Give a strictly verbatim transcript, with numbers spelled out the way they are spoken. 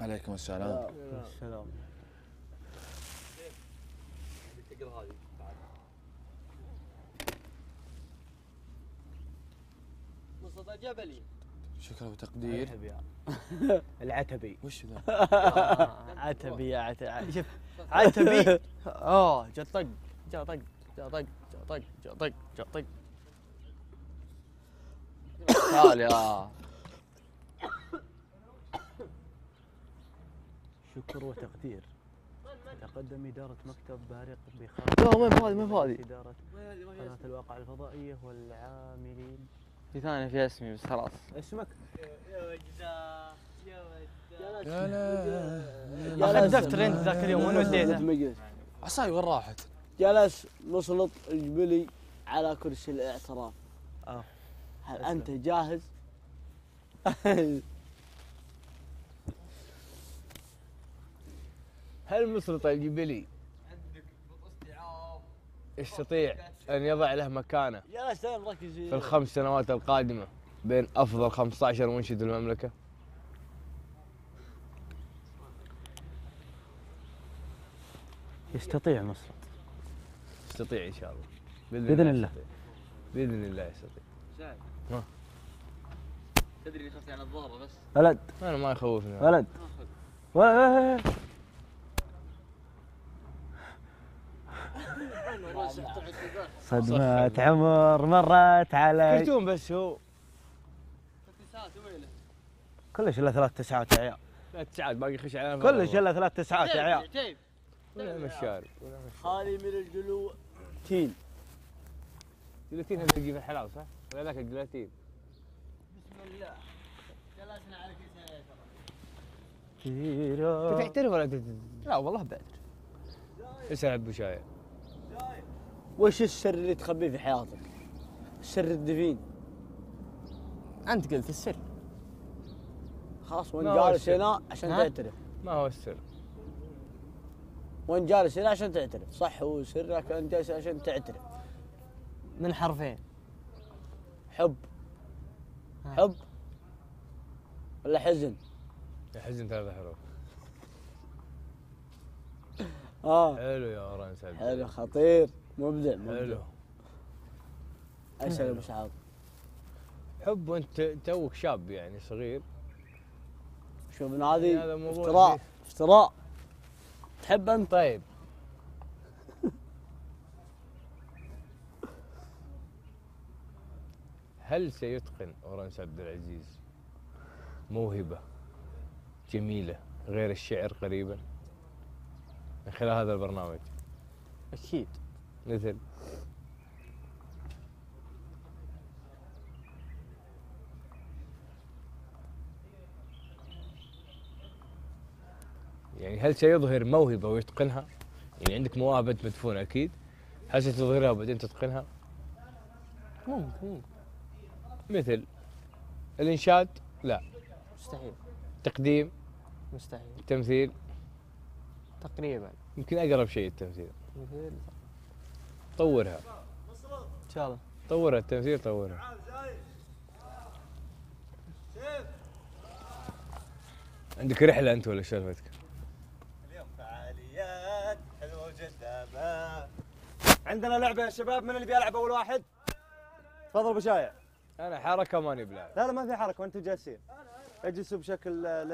عليكم السلام. السلام. تقرا هذه تعال. مصطفى الجبلي. شكرا وتقدير. العتبي. وش ذا؟ عتبي يا عتبي. شوف عتبي. اه جا طق جا طق جا طق جا طق جا طق جا طق. تعال يا شكر وتقدير. تقدم إدارة مكتب بارق بخارج. لا ما هذه ما هذه. إدارة قناة الواقع الفضائية والعاملين. في ثانية فيها اسمي بس خلاص. اسمك؟ يا وجده يا وجده. يا لا. أخذ دفتر أنت ذاك اليوم وين وديته؟ عصاي وين راحت؟ جلس مسلط الجبلي على كرسي الاعتراف. اه هل أنت جاهز؟ هل مسلط الجبلي يستطيع أن يضع له مكانة جلس مركز في الخمس سنوات القادمة بين أفضل خمسة عشر منشد المملكة؟ يستطيع مسلط. يستطيع إن شاء الله. بإذن الله. يستطيع. بإذن الله يستطيع. شاهد. ها. تدري اني خفت على الضارة بس. ولد أنا ما يخوفني. ولد ولد. صدمة عمر مرت علي. كرتون بس هو. تسعات ويله. كلش الا ثلاث تسعات يا عيال. ثلاث ساعات باقي يخش علينا. كلش الا ثلاث تسعات يا عيال. عتيب. ولا مشاري ولا مشاري. خالي من الجلو تين. جلاتين هذا تجي في الحلال صح؟ ولا ذاك الجلاتين؟ بسم الله. جلسنا على كل سنة انت تعترف ولا تت... لا والله بعترف. اسال ابو شايع. وش السر اللي تخبيه في حياتك؟ السر الدفين. انت قلت السر. خلاص وين ما هو جالس السر؟ هنا عشان ها؟ تعترف. ما هو السر؟ وين جالس هنا عشان تعترف. صح هو سرك انت عشان تعترف. من حرفين. حب. ها. حب ولا حزن؟ حزن ثلاث حروف. اه حلو يا اوران سعد. حلو خطير مبدع مبدع. حلو. اسال ابو سعود. حب وانت توك شاب يعني صغير. شوف من هذه هذا موضوع افتراء فيه. افتراء. تحب انت؟ طيب. هل سيتقن اورانس عبد العزيز موهبة جميلة غير الشعر قريبا من خلال هذا البرنامج؟ اكيد. مثل يعني هل سيظهر موهبة ويتقنها؟ يعني عندك مواهب انت مدفونة اكيد. هل ستظهرها وبعدين تتقنها؟ ممكن. مثل الانشاد لا. مستحيل. تقديم مستحيل. تمثيل تقريبا. يمكن اقرب شيء التمثيل. مثل طورها ان شاء الله. طورها التمثيل طورها. عندك رحلة انت ولا شلفتك؟ اليوم فعاليات حلوه وجذابه. عندنا لعبه يا شباب، من اللي بيلعب اول واحد؟ تفضل ابو شايع. انا حركة ماني بلاعب. لا لا ما في حركه وانتم جالسين. اجلسوا بشكل